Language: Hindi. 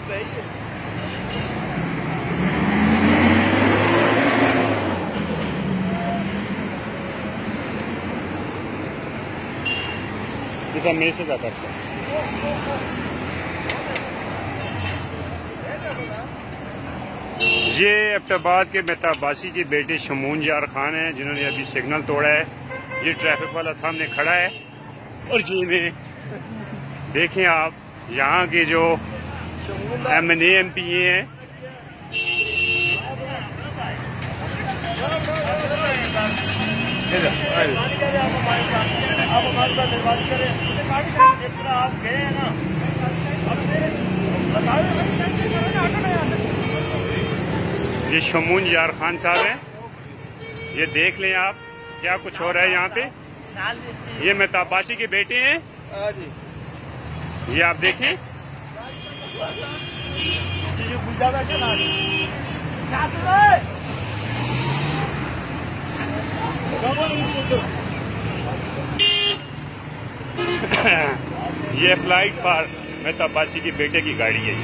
Bisa mesaj atarsa. ये एबटाबाद के मेहताब अब्बासी के बेटे शमून जार खान हैं जिन्होंने अभी सिग्नल तोड़ा है। ये ट्रैफिक वाला सामने खड़ा है और ये में देखें आप यहाँ के जो MNA MPA हैं ये शमून जार खान साहब हैं। ये देख लें आप क्या कुछ हो रहा है यहाँ पे। ये मेहताब अब्बासी के बेटे हैं। ये आप देखें ये फ्लाइट फॉर मेहताब अब्बासी की बेटे की गाड़ी है।